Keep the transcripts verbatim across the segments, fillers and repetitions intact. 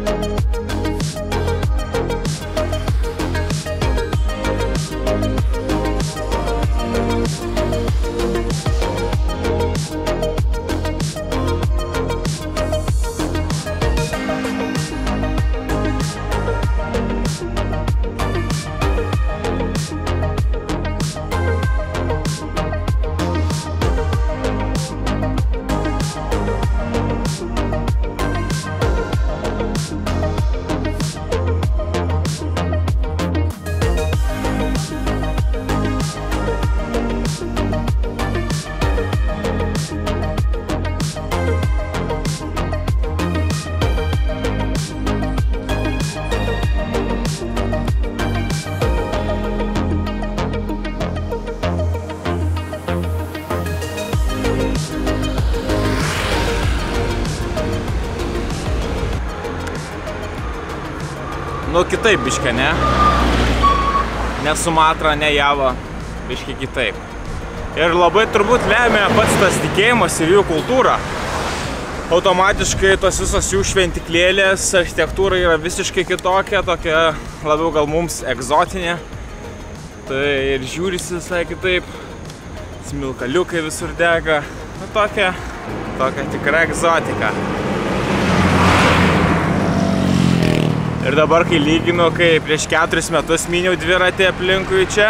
Nu, kitaip biškė, ne? Ne Sumatra, ne Java, biškė kitaip. Ir labai turbūt lemia pats tas tikėjimas ir jų kultūra. Automatiškai tos visos jų šventiklėlės, architektūra yra visiškai kitokia, tokia labiau gal mums egzotinė. Tai ir žiūrisi visai kitaip. Smilkaliukai visur dega. Nu, tokia, tokia tikra egzotika. Ir dabar, kai lyginu, kai prieš keturis metus myniau dviratį aplinkui čia,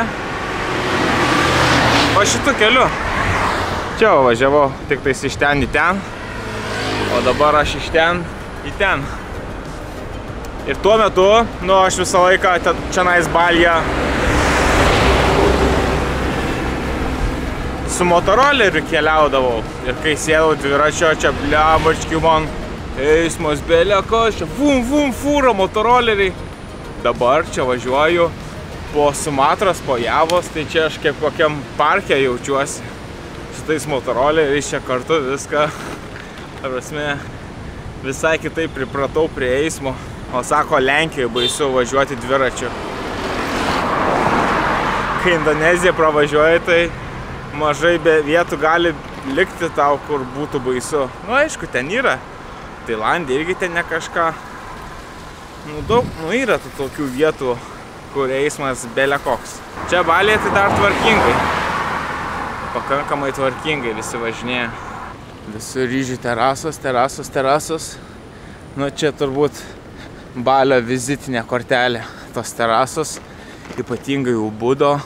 o šitų keliu. Čia važiavau tik tais iš ten į ten, o dabar aš iš ten į ten. Ir tuo metu, nu, aš visą laiką čia nais Balyje su motoroleriu keliaudavau. Ir kai sėdau dviračio, čia bliamarčkiu man eismas beleko, čia vum, vum, fūra, motoroleriai. Dabar čia važiuoju po Sumatros, po Javos, tai čia aš kaip kokiam parke jaučiuosi. Su tais motoroleriais čia kartu viską, ta prasme, visai kitaip pripratau prie eismo. O sako, Lenkijoje baisu važiuoti dviračiu. Kai Indoneziją pravažiuoji, tai mažai be vietų gali likti tau, kur būtų baisu. Nu, aišku, ten yra. Tailandė irgi ten ne kažką. Nu, daug, nu, yra tų tokių vietų, kur eismas belė koks. Čia Balyje tai dar tvarkingai. Pakankamai tvarkingai visi važinėja. Visur ryžių terasos, terasos, terasos. Nu, čia turbūt Balio vizitinė kortelė. Tos terasos, ypatingai Ubudo.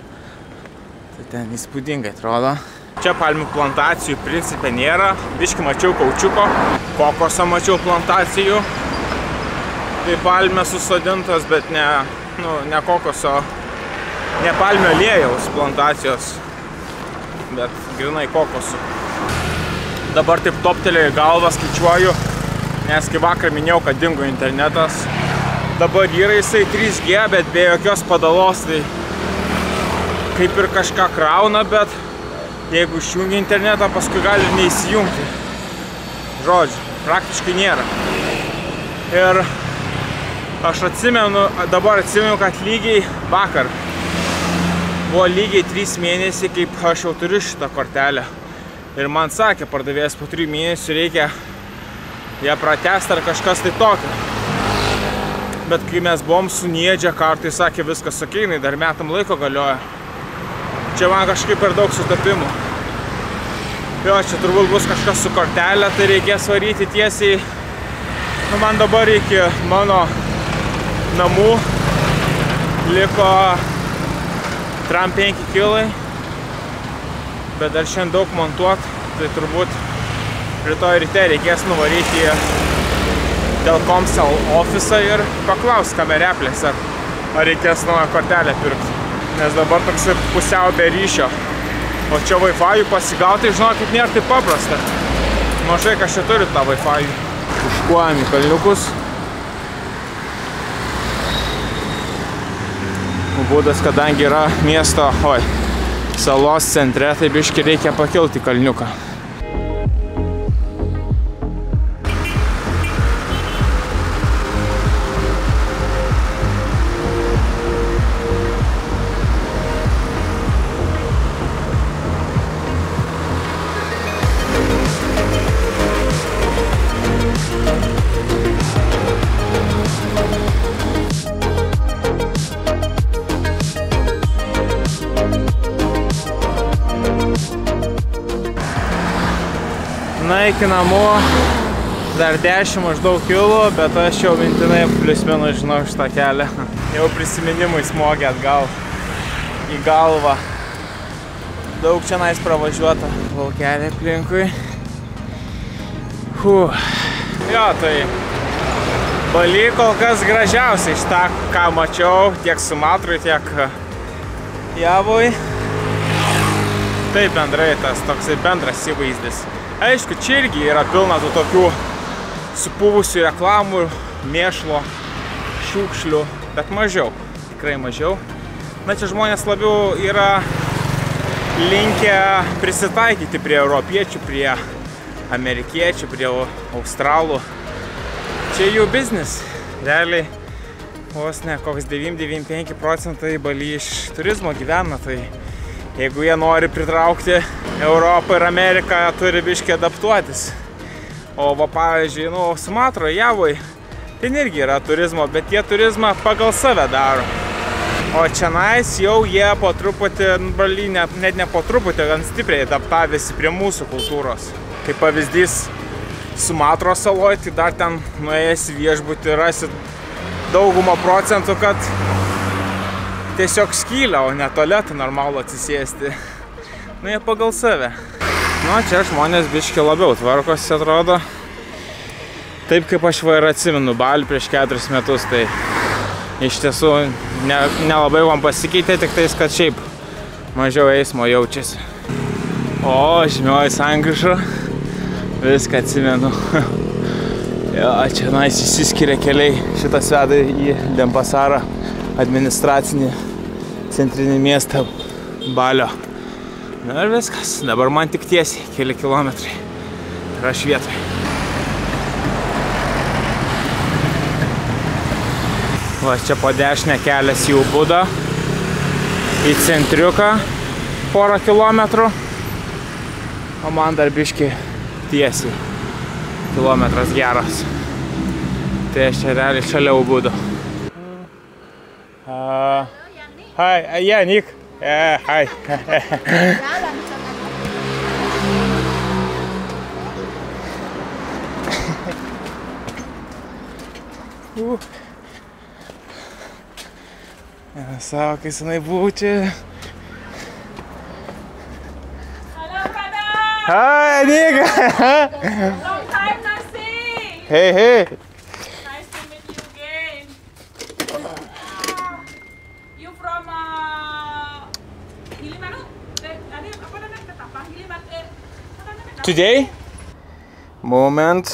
Tai ten įspūdingai atrodo. Čia palmių plantacijų principė nėra. Biškį mačiau kaučiuko. Kokoso mačiau plantacijų. Tai palmės susodintos, bet ne, nu, ne kokoso, ne palmių aliejaus plantacijos, bet grinai kokosų. Dabar taip toptelėjo į galvą, skaičiuoju, nes kai vakar minėjau, kad dingo internetas. Dabar yra jisai trys G, bet be jokios padalos, tai kaip ir kažką krauna, bet jeigu išjungi internetą, paskui gali neįsijungti. Žodžiu, praktiškai nėra. Ir aš atsimenu, dabar atsimenu, kad lygiai vakar buvo lygiai trys mėnesiai, kaip aš jau turiu šitą kortelę. Ir man sakė, pardavėjas po trijų mėnesių reikia ją pratęsti ar kažkas tai tokio. Bet kai mes buvom su Niedžia kartu, tai sakė, viskas okei, jinai dar metam laiko galioja. Čia man kažkaip per daug sutapimų. Jo, čia turbūt bus kažkas su kortelė, tai reikės varyti tiesiai. Nu, man dabar iki mano namų liko tram penki kilai. Bet dar šiandien daug montuot, tai turbūt rytoj ryte reikės nuvaryti į Telkomsel ofisą ir paklaus kamereplės, ar, ar reikės naują kortelę pirkti. Nes dabar toks pusiau be ryšio. O čia Wi-Fi pasigauti, žinokit, nėra taip paprasta. Mažai kas čia turi tą Wi-Fi. Užkuojam į kalniukus. Ubudas, kadangi yra miesto, oi, salos centre, tai biškį reikia pakilti kalniuką. Na, iki namų dar dešimt maždaug kilų, bet aš jau mintinai plius minus žinau šitą kelią. Jau prisiminimui smogia atgal į galvą. Daug čia nais pravažiuota. Laukelė aplinkui. Huh. Jo, tai Bali kol kas gražiausiai iš tą, ką mačiau, tiek Sumatrui, tiek Javui. Taip bendrai tas toksai bendras įvaizdis. Aišku, čia irgi yra pilna tų tokių supuvusių reklamų, mėšlo, šiukšlių, bet mažiau, tikrai mažiau. Na, čia žmonės labiau yra linkę prisitaikyti prie europiečių, prie amerikiečių, prie australų. Čia jų biznis. Realiai, vos ne, koks devyniasdešimt devyniasdešimt penki procentai Bali iš turizmo gyvena, tai jeigu jie nori pritraukti Europą ir Ameriką, turi biškį adaptuotis. O va, pavyzdžiui, nu, Sumatroje, Javoj, ten irgi yra turizmo, bet jie turizmą pagal save daro. O čionais jau jie po truputį, Bali, net, net ne po truputį, gan stipriai adaptavėsi prie mūsų kultūros. Kaip pavyzdys, Sumatros saloj, tai dar ten nuėjęs viešbutį rasi daugumą procentų, kad tiesiog skylę, o ne tualetą normalų atsisėsti. Nu, jie pagal save. Nu, čia žmonės biški labiau tvarkosi, atrodo. Taip kaip aš va ir atsimenu Balį prieš keturis metus, tai iš tiesų ne, nelabai man pasikeitė, tik tais, kad šiaip mažiau eismo jaučiasi. O, žymioji sankryža, viską atsimenu. Jo, čia nais išsiskiria keliai, šitas veda į Denpasarą, administracinį centrinį miestą Balio. Na ir viskas, dabar man tik tiesiai, keli kilometrai. Ir aš vietoj. Va, čia po dešinę kelias į Ubudą, į centriuką porą kilometrų, o man dar biški tiesiai. Kilometras geras. Tai aš čia realiai šalia Ubudo. Uh, hi, uh, yeah, Nick. Yeah, hi. uh. Sako, kai senai buvau čia. Hello, brother. Hi, Nick. Long time no see. Hey, hey. Nice to meet you again. You from uh, Gilimanuk? Eh, ada apa namanya ketapa? Gilimanuk. Eh, apa namanya? Today? Moment.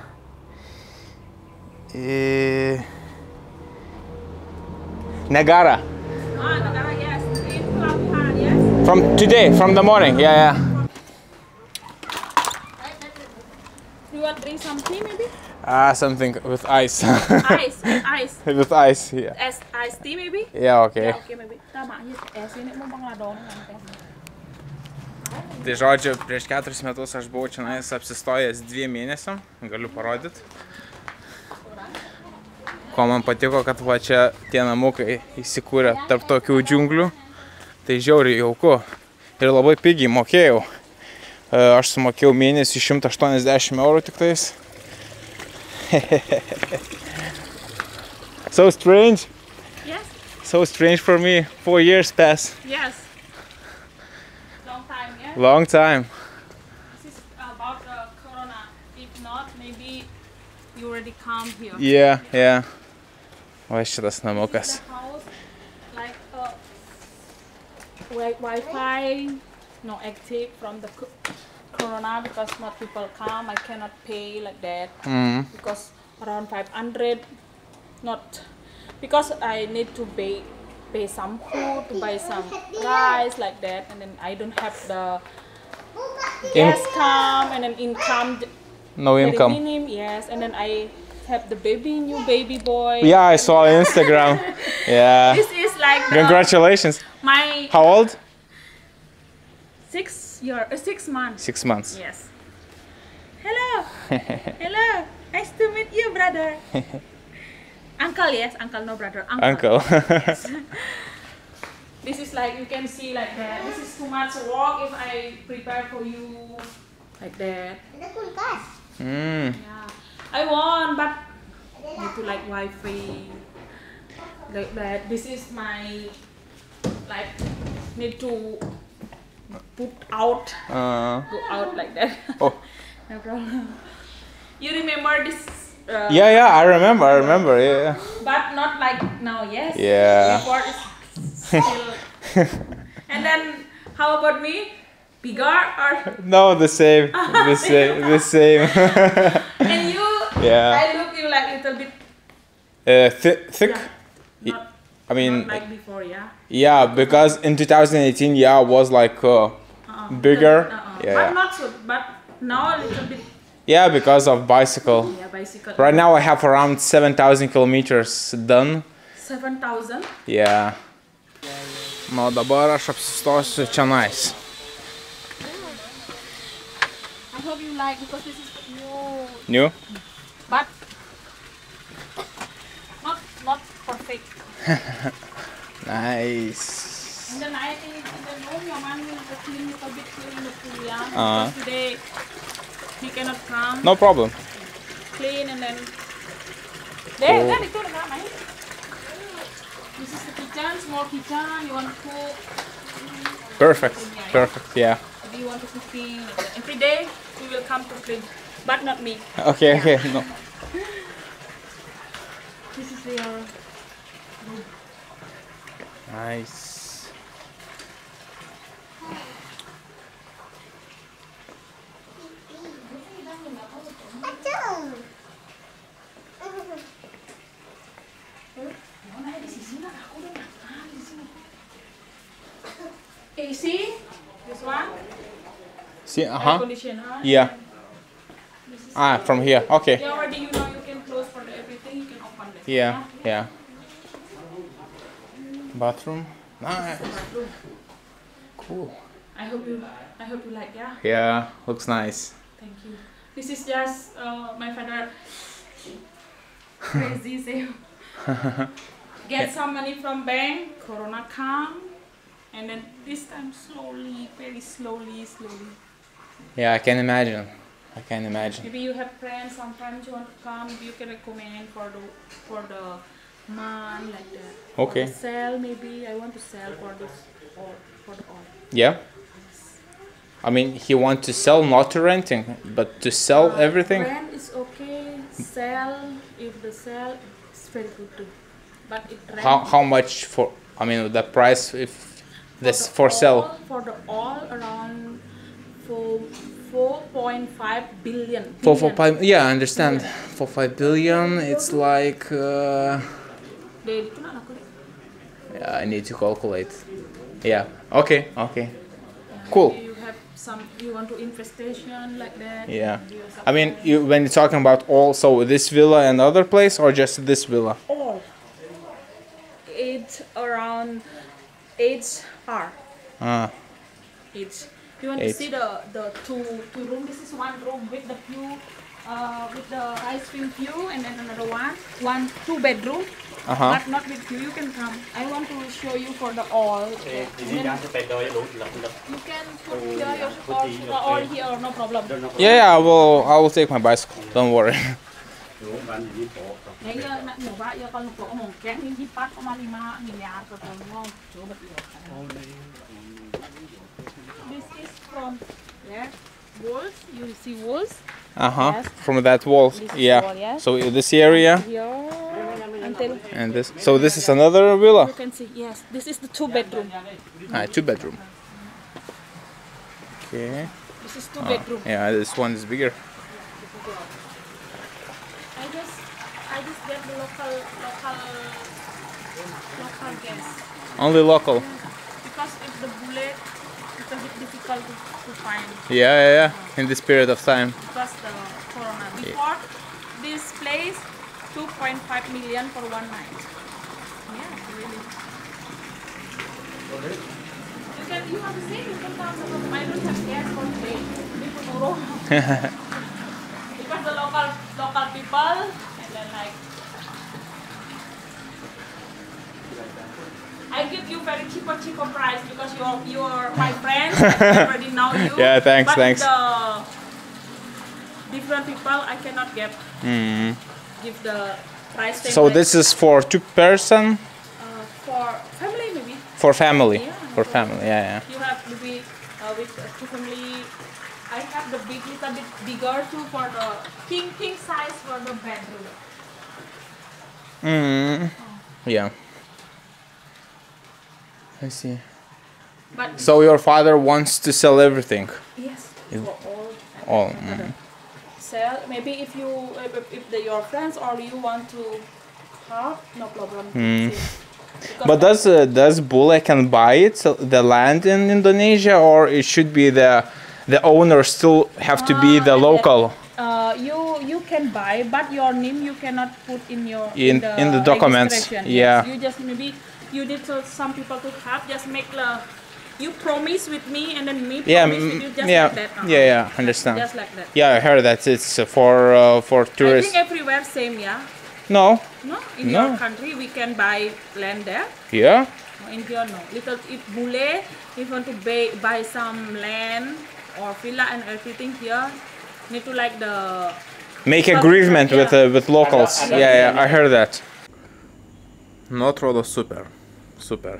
E... Negara. Ah, Negara, yes. In Pelabuhan, yes. From today, from the morning. Yeah, yeah. You want to drink some tea, maybe? Ah, uh, something with ice. Ice, ice. With ice, yeah. As ice tea, maybe? Yeah, okay. Yeah, okay, maybe. Tama, es ini mau bangladong nanti. Tai žodžiu, prieš keturis metus aš buvau čia apsistojęs dviem mėnesiam, galiu parodyti. Ko man patiko, kad va čia tie namukai įsikūrė tarp tokių džiunglių, tai žiauriai jauku ir labai pigiai mokėjau. Aš sumokėjau mėnesį šimtą aštuoniasdešimt eurų tik tais. So strange. Yes. So strange for me. Four years pass. Yes. Long time, yeah. Long time. This is about uh, Corona. If not, maybe you already come here. Yeah, yeah. Va šitas namukas. This is the house, like uh, wi- Wi-Fi, no active from the co- Corona because not people come. I cannot pay like that Mm. because around five hundred. Not because I need to pay pay some food to buy some rice like that, and then I don't have the gas come and then income. No very income. minimum, yes, and then I have the baby, new baby boy. Yeah, I saw on Instagram. Yeah. This is like the, Congratulations. my How old? six year, uh, six months. Six months. Yes. Hello. Hello. Nice to meet you, brother. Uncle, yes, uncle, no brother. Uncle. Uncle. Yes. This is like, you can see like that. This is too much work if I prepare for you like that. Mm. Yeah, I want, but need to like Wi-Fi like that. This is my like need to put out, Uh, go out like that. oh. No problem. You remember this? Uh, Yeah, yeah, I remember, I remember, yeah. But not like now, yes. Yeah. Before it's still. And then how about me? Bigger or? No, the same, the same, the same. And you? Yeah. I look you like a little bit. Uh, th thick? Yeah. Not, I mean, not like before, yeah. yeah, because in two thousand eighteen, yeah, I was like uh, Uh-uh. bigger. Uh-uh. Yeah. But not so. But now a little bit. Yeah, because of bicycle. Yeah, bicycle. Right now I have around seven thousand kilometers done. Seven thousand. Yeah. Na, dabar aš apsistosiu čionais. I hope you like because this is new, New? but not not perfect. Nice. And then I think in the room your man will clean little bit clean the pool, yeah. Uh-huh. Because today he cannot come. No problem. Clean and then. There, Oh. there, itu ada apa? This is the kitchen, small kitchen. You want to cook? Perfect. Perfect, yeah. If you want to cooking every day, we will come to clean, but not me. Okay, okay. No. This is your. Nice. A C, this one. See, Air uh-huh. condition, huh? Yeah. This is Ah, from here. Okay. yeah, already you know you can close for the everything. You can open this. Yeah, yeah. Bathroom. Nice. Bathroom. Cool. I hope you. I hope you like. Yeah. Yeah, looks nice. Thank you. This is just uh, my father. Crazy sale. Get some money from bank. Corona come, and then this time slowly, very slowly, slowly. Yeah, I can imagine. I can imagine. Maybe you have friends, some friends you want to come. Maybe you can recommend for the for the man like that. Okay. For the sell maybe. I want to sell for this or for the all. Yeah. I mean, he wants to sell, not to renting, but to sell Uh, everything. Rent is okay. Sell if the sell it's very good too. But it rent How how much for? I mean, the price if this the for sell. all- for the all around four four point five billion. Four four billion. five. Yeah, I understand. For five billion, it's like. Uh, They do not know. yeah, I need to calculate. Yeah. Okay. Okay. Cool. You have some. You want to investation like that. Yeah. You I mean, you when you're talking about all, so this villa and other place, or just this villa? all. It's around eight R. Ah. Eight. You want Eight. to see the the two two room? This is one room with the view, uh, with the ice cream view, and then another one, one two bedroom, Uh huh. but not with view. You can come. I want to show you for the all. Thì And đi then ra phải đôi đủ lực lực you can put here your all, the all here, no problem. Yeah, yeah. I will. I will take my bicycle. Don't worry. đủ bạn đi bộ Đấy, nãy nhiều bạn giờ con có một kén đi đi bắt có mà đi mà nhìn nhà rồi còn ngon chỗ bật lửa. This is from there. Walls, you see walls Uh huh. Yes. From that wall. This Yeah. wall, yeah. So this area here until and this. So this is another villa. you can see. Yes, this is the two bedroom. Ah, two bedroom. Okay. This is two Ah, bedroom. yeah, this one is bigger. I just I just get the local local local gas Only local. because if the bullet it's a bit difficult to, to find. Yeah, yeah, yeah. In this period of time. Because the corona. Before this place, two point five million for one night. Yeah, really. You can, you want to see, you can come. I don't have gas for today. Maybe tomorrow. Because the local local people, and then like very cheaper, cheaper price because you're you're my friend. I already know you. Yeah, thanks, but thanks. The different people, I cannot give Mm. give the price. Tag So like, this is for two person? uh, for family maybe. For family. Yeah, For no family, yeah, yeah. You have maybe uh, with uh, two family. I have the big little bit bigger too for the king king size for the bedroom. Mm. Yeah. I see. But So your father wants to sell everything? yes, If- for all. all, uh, mm. Sell maybe if you if, if the, your friends or you want to have no problem. Mm. See. Because But does uh, does Bule can buy it, so the land in Indonesia, or it should be the the owner still have to be Uh, the and local? Uh, you you can buy, but your name you cannot put in your In- the, in the documents, registration. yeah. Yes. You just maybe you need to, some people to have just make the you promise with me and then me Yeah, promise with mm, you just yeah, like that. uh-huh. yeah, yeah, understand. Just like that. Yeah, I heard that it's uh, for uh, for I tourists. think everywhere same, yeah. No, No, in No. your country we can buy land there. yeah. In here no. Little if Bule, if you want to buy, buy some land or villa and everything here, need to like the Make But- agreement yeah. with uh, with locals. Yeah. Yeah, yeah, I heard that. Nu atrodo super, super.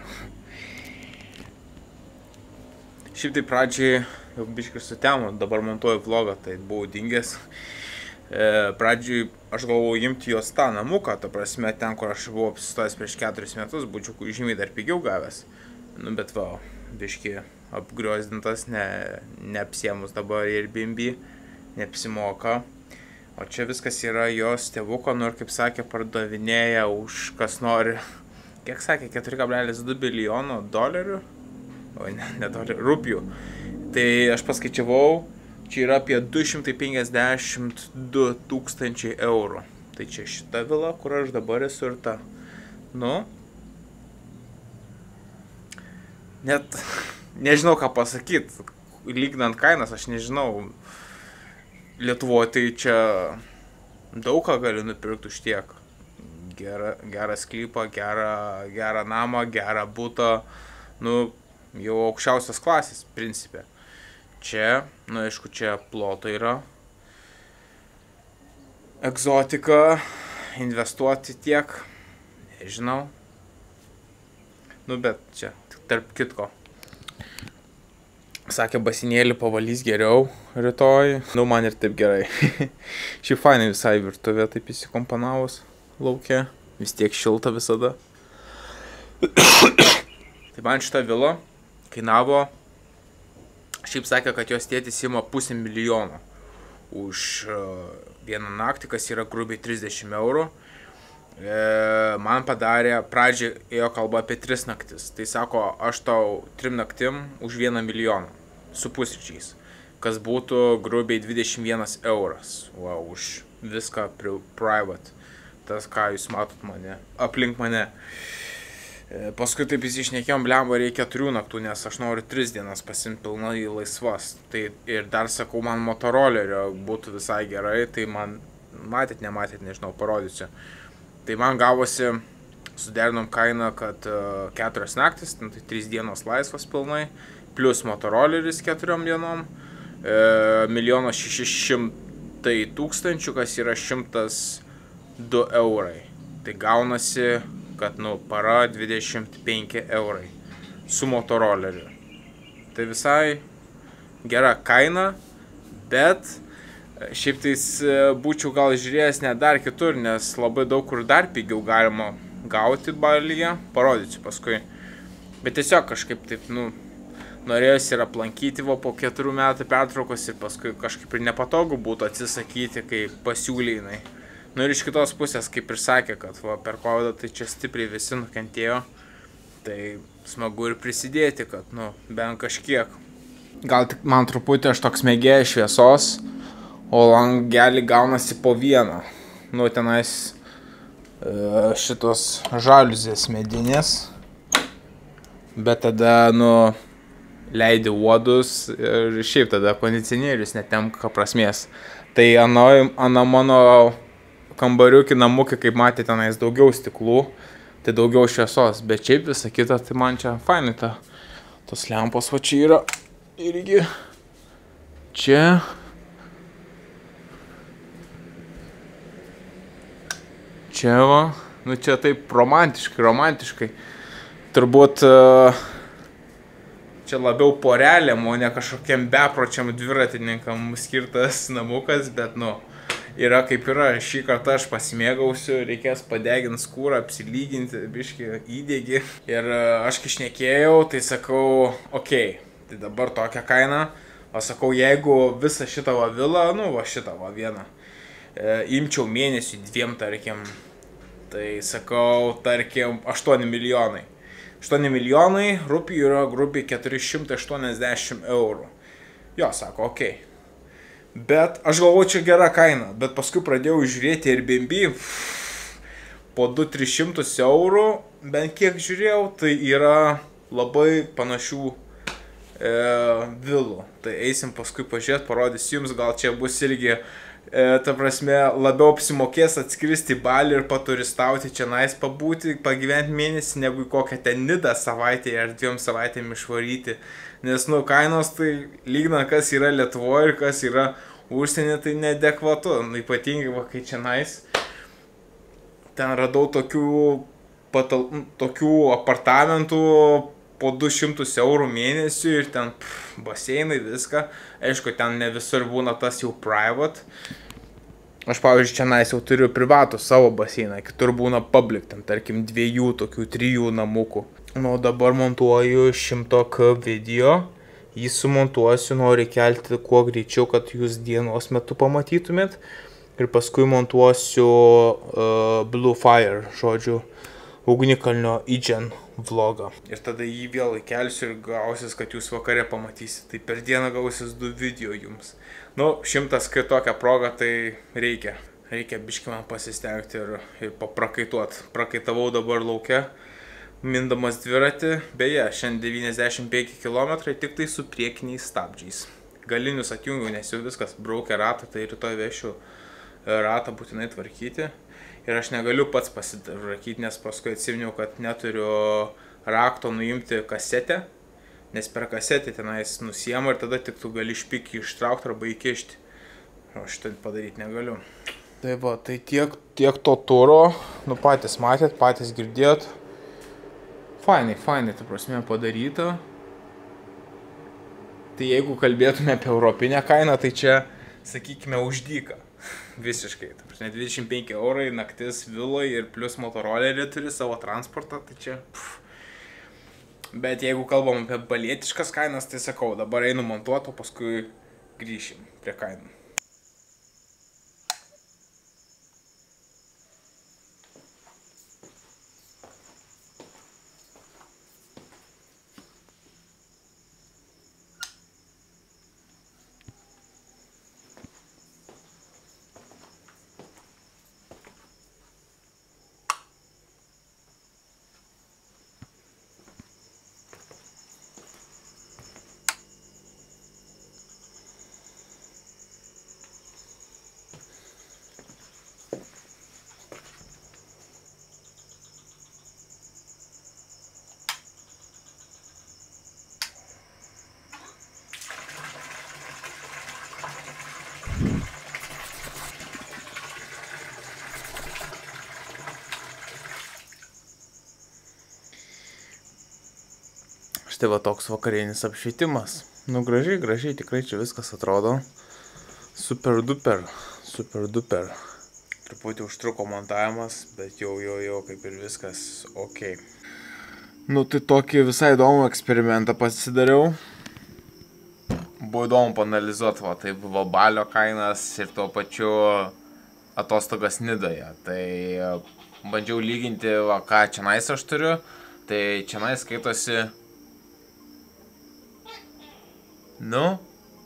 Šiaip tai pradžiai jau biškai sutemo, dabar montuoju vlogą, tai buvau dingęs. E, pradžiai aš galvojau imti jos tą namuką, ta prasme ten, kur aš buvau apsistojęs prieš keturis metus, būčiau kur žymiai dar pigiau gavęs. Nu bet va, biškai apgriozdintas, ne, neapsiemus dabar Airbnb, neapsimoka. O čia viskas yra jos tėvuko, nu ir kaip sakė, pardavinėja už kas nori, kiek sakė, keturi kablelis du milijono dolerių, o ne, ne dolerių, rupių. Tai aš paskaičiavau, čia yra apie du šimtai penkiasdešimt du tūkstančiai eurų. Tai čia šita vila, kur aš dabar esu ir ta. Nu, net nežinau ką pasakyti, lyginant kainas, aš nežinau. Lietuvoje tai čia daug ką galiu nupirkti už tiek. Gerą, gerą sklypą, gerą, gerą namą, gerą butą, nu, jau aukščiausios klasės, principė. Čia, nu, aišku, čia ploto yra. Egzotika, investuoti tiek, nežinau. Nu, bet čia, tarp kitko. Sakė, basinėlį pavalys geriau rytoj. Nu, man ir taip gerai. Šiaip fainai visai virtuvė taip įsikompanavus lauke. Vis tiek šilta visada. Tai man šita vila kainavo. Šiaip sakė, kad jos tėtis ima pusę milijono už uh, vieną naktį, kas yra grubiai trisdešimt eurų. E, man padarė, pradžiai ėjo kalba apie tris naktis. Tai sako, aš tau trim naktim už vieną milijoną su pusryčiais, kas būtų grubiai dvidešimt vienas euras. Wow, už viską pri, private. Tas, ką jūs matot mane, aplink mane. E, paskui taip įsišnekėjom, blemba, reikia keturių naktų, nes aš noriu tris dienas pasimti pilnai laisvas. Tai ir dar sakau, man Motorolerio būtų visai gerai, tai man, matėt, nematėt, nežinau, parodysiu. Tai man gavosi, suderinom kainą, kad uh, keturios naktis, tai trys dienos laisvas pilnai, plus Motoroleris keturiom dienom, e, milijonas šeši šimtai tūkstančių, kas yra šimtas du eurai. Tai gaunasi, kad, nu, para dvidešimt penki eurai su Motoroleriu. Tai visai gera kaina, bet šiaip tais būčiau gal žiūrėjęs net dar kitur, nes labai daug kur dar pigiau galima gauti Balyje, parodysiu paskui. Bet tiesiog kažkaip taip, nu, norėjusi ir aplankyti va po keturių metų pertraukos ir paskui kažkaip ir nepatogu būtų atsisakyti, kai pasiūlynai. Nu ir iš kitos pusės, kaip ir sakė, kad va, per kovidą tai čia stipriai visi nukentėjo, tai smagu ir prisidėti, kad, nu, bent kažkiek. Gal tik man truputį aš toks mėgėjas šviesos, o langelį gaunasi po vieną. Nu, tenais e, šitos žaliuzės medinės. Bet tada, nu, leidi uodus ir šiaip tada kondicionierius netenka prasmės. Tai ana, ana mano kambariukį namukį, kaip matėte, tenais daugiau stiklų. tai daugiau šviesos, bet šiaip visa kita, tai man čia fainai ta, tos lempos va čia yra irgi čia. Čia va, nu čia taip romantiškai, romantiškai. Turbūt čia labiau porelėm, o ne kažkokiam bepročiam dviratininkam skirtas namukas, bet nu, yra kaip yra. Šį kartą aš pasimėgausiu, reikės padeginti skūrą, apsilyginti, biškį įdėgį. Ir aš kai šnekėjau, tai sakau, okei, okay, tai dabar tokia kaina. O sakau, jeigu visą šitą va vilą, nu va šitą va vieną, e, imčiau mėnesių dviem, tarkim, tai sakau, tarkim, aštuoni milijonai. aštuoni milijonai rupijų yra grubiai keturi šimtai aštuoniasdešimt eurų. Jo, sako, okei. Okay. Bet aš galvoju, čia gera kaina, bet paskui pradėjau žiūrėti Airbnb, po du tris šimtus eurų, bent kiek žiūrėjau, tai yra labai panašių e, vilų. Tai eisim paskui pažiūrėti, parodysiu jums, gal čia bus irgi, e, ta prasme, labiau apsimokės atskristi į Balį ir paturistauti čia nais pabūti, pagyventi mėnesį, negu kokią ten Nidą savaitę ar dviem savaitėm išvaryti. Nes, nu, kainos tai lygna, kas yra Lietuvoje ir kas yra užsienį, tai neadekvatu. Nu, ypatingai, va, kai čia nais, ten radau tokių, patal, tokių apartamentų po du šimtus eurų mėnesių ir ten pff, baseinai, viską. Aišku, ten ne visur būna tas jau private. Aš, pavyzdžiui, čia nais jau turiu privatų savo baseiną, kitur būna public, ten tarkim dviejų, tokių trijų namukų. Nu, dabar montuoju šimto K video, jį sumontuosiu, noriu kelti kuo greičiau, kad jūs dienos metu pamatytumėt. Ir paskui montuosiu uh, Blue Fire, žodžiu, ugnikalnio Ijen vlogą. Ir tada jį vėl įkelsiu ir gausis, kad jūs vakare pamatysit. Tai per dieną gausis du video jums. Nu, šimtas K tokią progą, tai reikia. Reikia biškį man pasistengti ir, ir paprakaituot. Prakaitavau dabar lauke, mindamas dviratį. Beje, šiandien devyniasdešimt penki kilometrai, tik tai su priekiniais stabdžiais. Galinius atjungiau, nes jau viskas braukia ratą, tai rytoj vešiu ratą būtinai tvarkyti. Ir aš negaliu pats pasirakyti, nes paskui atsiminiau, kad neturiu rakto nuimti kasetę, nes per kasetę tenais nusiema ir tada tik tu gali špikį ištraukti arba įkišti. O šitą padaryti negaliu. Tai va, tai tiek, tiek to turo, nu patys matėt, patys girdėjot. Fainai, fainai, ta prasme, padaryta. Tai jeigu kalbėtume apie europinę kainą, tai čia, sakykime, už dyką. Visiškai, ta prasme, dvidešimt penki eurai naktis viloj ir plus motorolerį turi savo transportą, tai čia pff. Bet jeigu kalbam apie balietiškas kainas, tai sakau, dabar einu montuoti, o paskui grįšim prie kainų. Štai va toks vakarinis apšvietimas. Nu gražiai, gražiai, tikrai čia viskas atrodo. Super duper, super duper. Truputį užtruko montavimas, bet jau, jau, jau kaip ir viskas ok. Nu tai tokį visai įdomų eksperimentą pasidariau. Buvo įdomu paanalizuoti, va, tai buvo Balio kainas ir tuo pačiu atostogas Nidoje. Tai bandžiau lyginti, va, ką čianais aš turiu. Tai čianais skaitosi... Nu,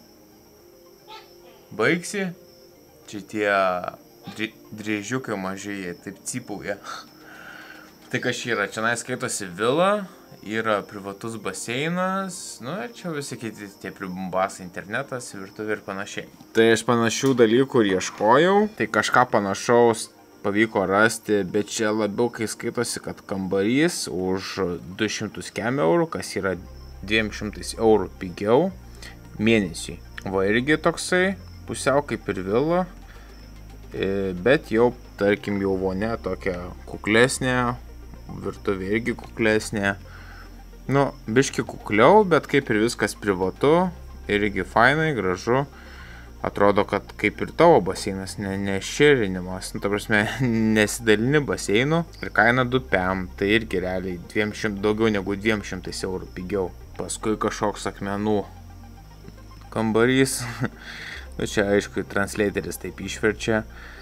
baigsi, čia tie driežiukai mažieji, taip cypauja. Tai kas čia yra, čia skaitosi vila, yra privatus baseinas, nu ir čia visi kiti tie pribumbasai, internetas, virtuvė ir panašiai. Tai aš panašių dalykų ir ieškojau, tai kažką panašaus pavyko rasti, bet čia labiau kai skaitosi, kad kambarys už du šimtus kem eurų, kas yra dviem šimtais eurų pigiau mėnesiui. Va irgi toksai, pusiau kaip ir vila, bet jau, tarkim, jau vonia tokia kuklesnė, virtuvė irgi kuklesnė. Nu, biški kukliau, bet kaip ir viskas privatu, irgi fainai, gražu. Atrodo, kad kaip ir tavo baseinas, ne, ne širinimas, nu, ta prasme, nesidalini baseinu. Ir kaina du pem, tai irgi realiai dviem šimtais, daugiau negu dviem šimtais eurų pigiau. Paskui kažkoks akmenų kambarys. Nu, čia aišku, translateris taip išverčia.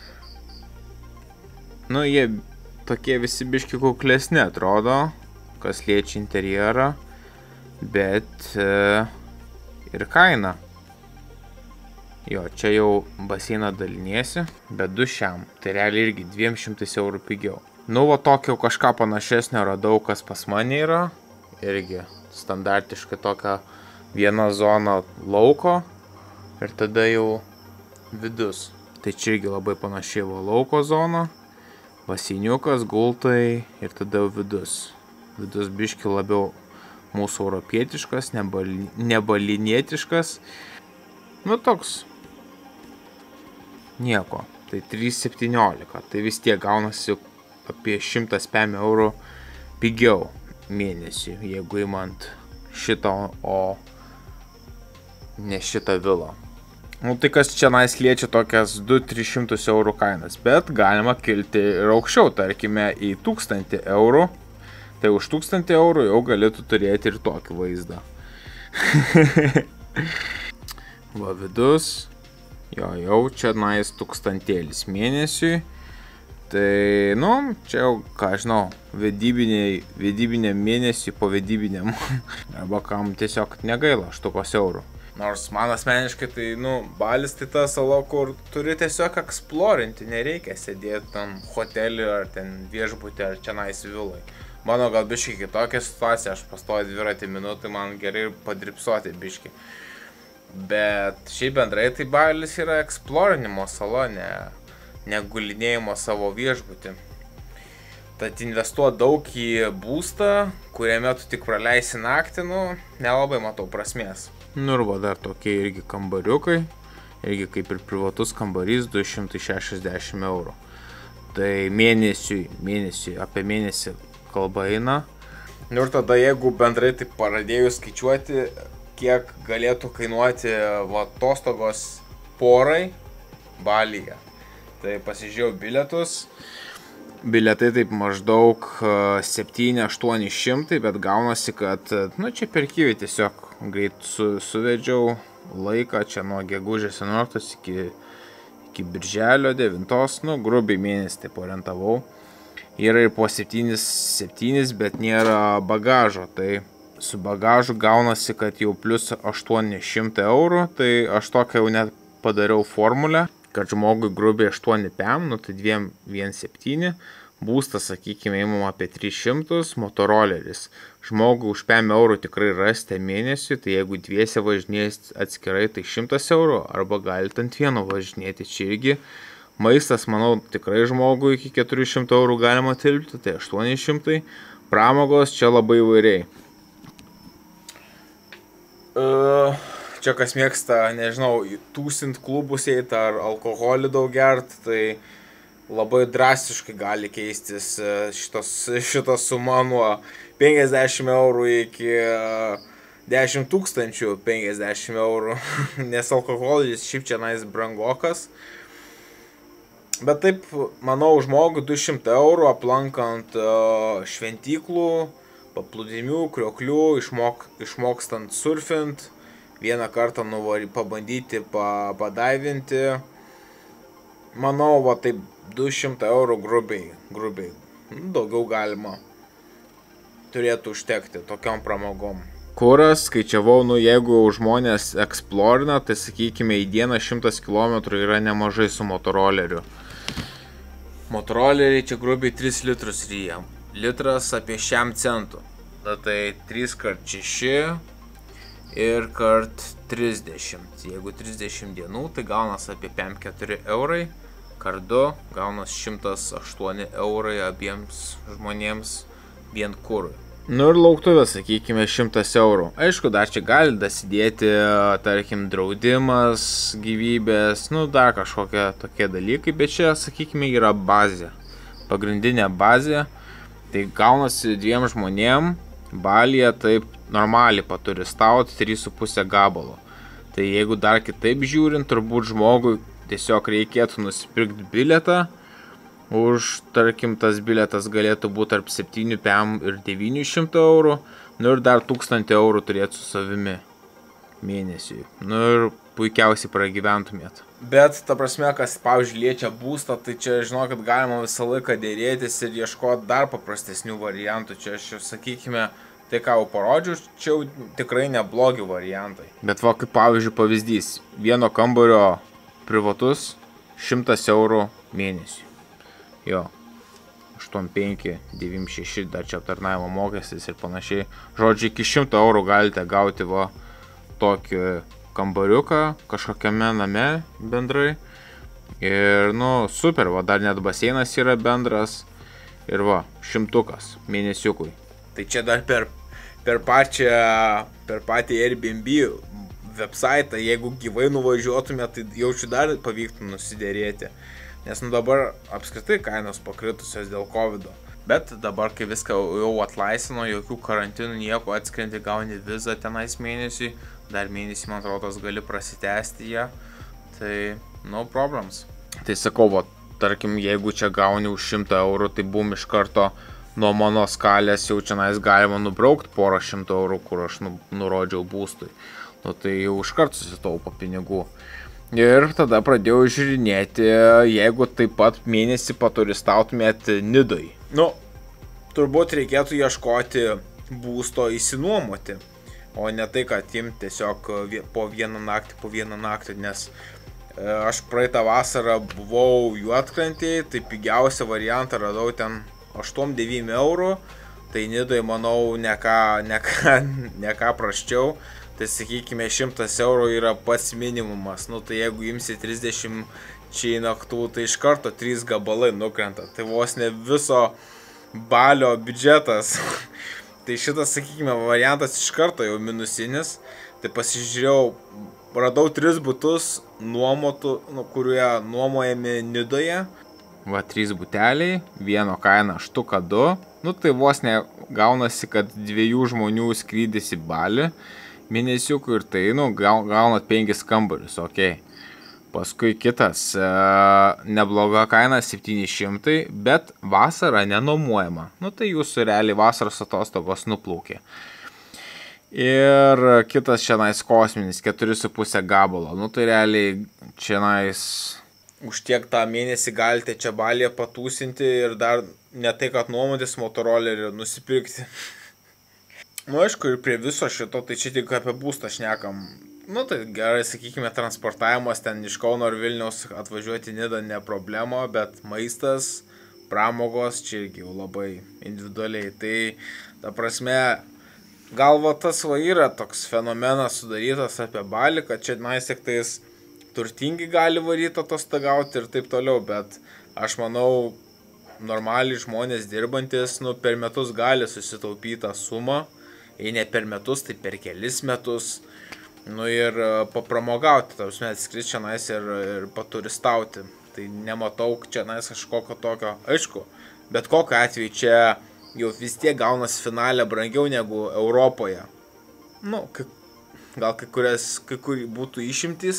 Nu, jie tokie visi biški kuklesni atrodo, kas liečia interjerą, bet e, ir kaina. Jo, čia jau baseiną daliniesi, bet du šiam, tai realiai irgi dviem šimtais eurų pigiau. Nu, va tokio kažką panašesnio radau, kas pas mane yra, irgi standartiškai tokia viena zona lauko ir tada jau vidus. Tai čia irgi labai panašiai va lauko zona, baseiniukas, gultai ir tada jau vidus. Vidus biški labiau mūsų europietiškas, nebalinietiškas. Nu, toks nieko. Tai trys septyniolika. Tai vis tiek gaunasi apie šimtas pem eurų pigiau mėnesiui, jeigu imant šitą, o ne šitą vilą. Nu, tai kas čia nais liečia tokias du tris šimtus eurų kainas, bet galima kilti ir aukščiau, tarkime, į tūkstantį eurų. Tai už tūkstantį eurų jau galėtų turėti ir tokį vaizdą. Va vidus. Jo, jau čia nais tūkstantėlis mėnesiui. Tai, nu, čia jau, ką žinau, vedybiniam mėnesiui po vedybiniam. Arba kam tiesiog negaila aštuokos eurų. Nors man asmeniškai tai, nu, Balis tai ta sala, kur turi tiesiog eksplorinti, nereikia sėdėti tam hotelį ar ten viešbutį ar čia nais vilai. Mano gal biški kitokia situacija, aš pastoju dviratį minutį, man gerai padripsuoti biški. Bet šiaip bendrai tai Balis yra eksplorinimo sala, ne, ne gulinėjimo savo viešbutį. Tad investuoti daug į būstą, kuriame tu tik praleisi naktį, nu, nelabai matau prasmės. Nu ir va dar tokie irgi kambariukai, irgi kaip ir privatus kambarys, du šimtai šešiasdešimt eurų. Tai mėnesiui, mėnesiui, apie mėnesį kalba eina. Nu ir tada jeigu bendrai taip pradėjus skaičiuoti, kiek galėtų kainuoti va, atostogos porai Balyje. Tai pasižiūrėjau bilietus. Bilietai taip maždaug septyni aštuoni šimtai, bet gaunasi, kad, nu, čia perkyviai tiesiog greit su, suvedžiau laiką, čia nuo gegužės vienuoliktos iki, iki birželio devintos, nu, grubiai mėnesį taip orientavau. Yra ir po septynis septynis, bet nėra bagažo, tai su bagažu gaunasi, kad jau plus aštuoni šimtai eurų, tai aš tokią jau net padariau formulę, kad žmogui grubiai aštuoni pem, nu tai dviem vienas septyni, būstas, sakykime, įmam apie tris šimtus, motoroleris. Žmogui už pem eurų tikrai rasite mėnesiui, tai jeigu dviese važinės atskirai, tai šimtas eurų, arba galite ant vieno važinėti. Čia irgi maistas, manau, tikrai žmogui iki keturių šimtų eurų galima tilpti, tai aštuoni šimtai. Pramogos čia labai įvairiai. Uh, čia kas mėgsta, nežinau, tūsint klubus eit ar alkoholį daug gert, tai labai drastiškai gali keistis šitos, šitos suma nuo penkiasdešimt eurų iki dešimt tūkstančių penkiasdešimt eurų, nes alkoholis šiaip čia nais brangokas. Bet taip, manau, žmogų du šimtai eurų aplankant šventyklų, paplūdimių, krioklių, išmok, išmokstant surfint, vieną kartą nuvari pabandyti pa, padaivinti. Manau, va taip du šimtai eurų grubiai, grubiai. Daugiau galima turėtų užtekti tokiom pramogom. Kuras, skaičiavau, nu jeigu žmonės eksplorina, tai sakykime į dieną šimtas kilometrų yra nemažai su motoroleriu. Motoroleriai čia grubiai tris litrus ryja. Litras apie šiam centų. Tai trys kart šeši ir kart trisdešimt. Jeigu trisdešimt dienų, tai gaunas apie pem keturi eurai. kartu gaunas šimtas aštuoni eurai abiems žmonėms vien kurui. Nu ir lauktuvės, sakykime, šimtas eurų. Aišku, dar čia gali dasidėti, tarkim, draudimas, gyvybės, nu dar kažkokie tokie dalykai, bet čia, sakykime, yra bazė. Pagrindinė bazė, tai gaunasi dviem žmonėm, Balyje taip normaliai paturistauti trys su puse gabalo. Tai jeigu dar kitaip žiūrint, turbūt žmogui tiesiog reikėtų nusipirkti bilietą. Už, tarkim, tas bilietas galėtų būti tarp septynių pem ir devynių šimtų eurų. Nu ir dar tūkstantį eurų turėtų su savimi mėnesiui. Nu ir puikiausiai pragyventumėt. Bet, ta prasme, kas, pavyzdžiui, liečia būstą, tai čia, žinokit, galima visą laiką dėrėtis ir ieškoti dar paprastesnių variantų. Čia aš, sakykime, tai ką jau parodžiau, čia jau tikrai neblogi variantai. Bet va, kaip pavyzdžiui, pavyzdys. Vieno kambario privatus šimtas eurų mėnesiui. Jo, aštuoni penki, devyni šeši, dar čia aptarnavimo mokestis ir panašiai. Žodžiu, iki šimto eurų galite gauti va tokį kambariuką kažkokiame name bendrai. Ir, nu, super, va, dar net baseinas yra bendras. Ir va, šimtukas mėnesiukui. Tai čia dar per, per pačią, per patį Airbnb website, jeigu gyvai nuvažiuotume, tai jaučiu dar pavyktų nusidėrėti. Nes nu dabar apskritai kainos pakritusios dėl kovido. Bet dabar, kai viską jau atlaisino, jokių karantinų, nieko, atskrendi, gauni vizą tenais mėnesiui, dar mėnesį, man atrodo, gali prasitęsti ją, tai no problems. Tai sakau, va, tarkim, jeigu čia gauni už šimtą eurų, tai bum iš karto nuo mano skalės jau čia nais galima nubraukti porą šimtų eurų, kur aš nu, nurodžiau būstui. Nu tai jau iš karto susitaupo pinigų. Ir tada pradėjau žiūrinėti, jeigu taip pat mėnesį paturistautumėt Nidoj. Nu, turbūt reikėtų ieškoti būsto įsinuomoti, o ne tai, kad imti tiesiog po vieną naktį, po vieną naktį, nes aš praeitą vasarą buvau Juodkrantėje, tai pigiausią variantą radau ten aštuoni devyni eurų, tai Nidoj, manau, ne ką, ne ką, ne ką prasčiau. Tai sakykime, šimtas eurų yra pats minimumas. Nu, tai jeigu imsi trisdešimčiai naktų, tai iš karto trys gabalai nukrenta. Tai vos ne viso Balio biudžetas. Tai šitas, sakykime, variantas iš karto jau minusinis. Tai pasižiūrėjau, radau tris butus nuomotų, nu, kurie nuomojami Nidoje. Va, trys buteliai, vieno kaina štuka du. Nu, tai vos ne gaunasi, kad dviejų žmonių skrydis į Balį. Mėnesiukų ir tai, nu, gaunat penkis kambarius, okei. Paskui kitas, e, nebloga kaina, septyni šimtai, bet vasara nenuomojama. Nu, tai jūsų realiai vasaros atostogos nuplaukė. Ir kitas šiandien kosminis, keturi su puse gabalo. Nu, tai realiai šiandien už tiek tą mėnesį galite čia Balyje patūsinti ir dar ne tai, kad nuomotis motorolerį nusipirkti. Nu, aišku, ir prie viso šito, tai čia tik apie būstą šnekam. Nu, tai gerai, sakykime, transportavimas ten iš Kauno ar Vilniaus atvažiuoti Nidą ne problema, bet maistas, pramogos, čia irgi jau labai individualiai. Tai, ta prasme, galva tas va yra toks fenomenas sudarytas apie Balį, kad čia nais tik tais turtingi gali varyti atostogauti ir taip toliau, bet aš manau, normaliai žmonės dirbantis, nu, per metus gali susitaupyti tą sumą. Jei ne per metus, tai per kelis metus. Nu ir papramogauti, tarsi atskris čia nais ir, ir paturistauti. Tai nematau čia nais kažkokio tokio. Aišku, bet kokiu atveju čia jau vis tiek gaunas finalė brangiau negu Europoje. Nu, kai, gal kai kurias, kai kur būtų išimtis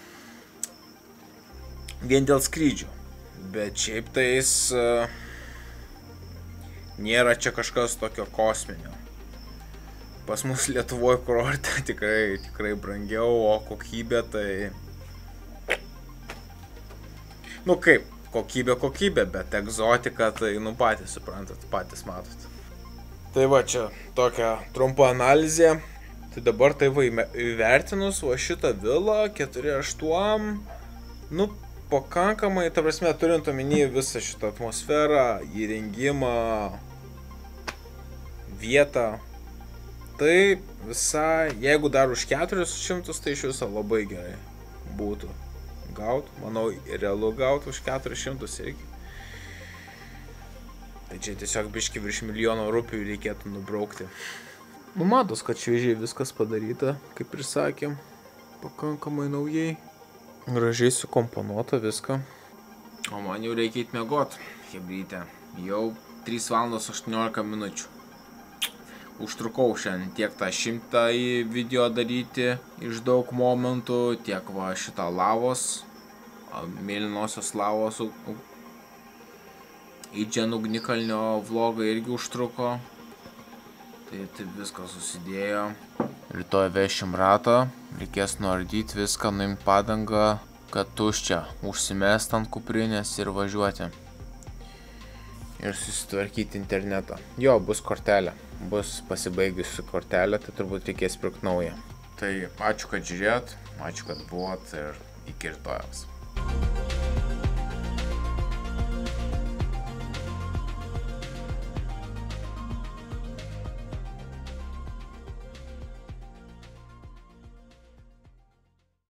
vien dėl skrydžių. Bet šiaip tais uh, nėra čia kažkas tokio kosminio. Pas mus Lietuvoje kurorte tikrai, tikrai brangiau, o kokybė tai... Nu kaip, kokybė kokybė, bet egzotika tai, nu patys suprantat, patys matot. Tai va čia tokia trumpa analizė. Tai dabar tai va įvertinus va šitą vilą keturi aštuoni, nu pakankamai, ta prasme, turint omeny visą šitą atmosferą, įrengimą, vietą. Tai visai, jeigu dar už keturis šimtus, tai iš viso labai gerai būtų. gaut, manau, realu gaut už keturis šimtus irgi. Tai čia tiesiog biški virš milijono rupių reikėtų nubraukti. Nu, matos, kad šviežiai viskas padaryta, kaip ir sakėm, pakankamai naujai. Gražiai sukomponuota viską. O man jau reikia eit miegot, hebrytė. Jau trys valandos aštuoniolika minučių. Užtrukau šiandien tiek tą šimtąjį video daryti iš daug momentų, tiek va šitą lavos, mėlynosios lavos Idžen ugnikalnio vlogą irgi užtruko. Tai taip viskas susidėjo. Rytoj vešim ratą, reikės nuardyti viską, nuimti padangą, kad tuščia, užsimest ant kuprinės ir važiuoti. Ir susitvarkyti internetą. Jo, bus kortelė. Bus pasibaigusi kortelė, tai turbūt reikės pirkti naują. Tai ačiū, kad žiūrėjot, ačiū, kad buvot ir iki rytojaus.